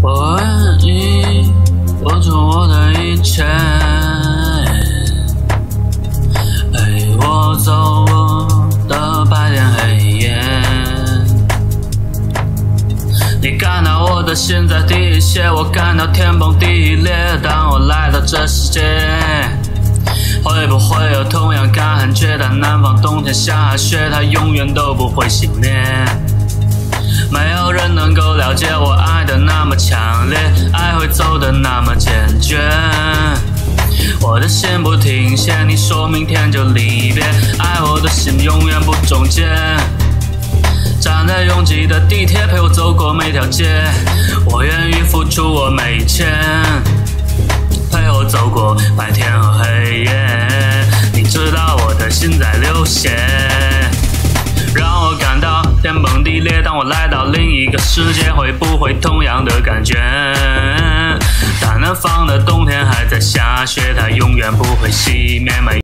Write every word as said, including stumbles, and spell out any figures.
我愿意付出我的一切，陪我走我的白天黑夜。你感到我的心在滴血，我感到天崩地裂。当我来到这世界，会不会有同样感觉？但南方冬天下雪，它永远都不会熄灭。没有人能够了解我爱的那么强烈，爱会走得那么坚决。我的心不停歇，你说明天就离别，爱我的心永远不终结。站在拥挤的地铁，陪我走过每条街，我愿意付出我每一切，陪我走过白天和黑夜。你知道我的心在流血，让我感到天崩地裂。当我来到另一个世界，会不会同样的感觉？但南方的冬天还在下雪，它永远不会熄灭。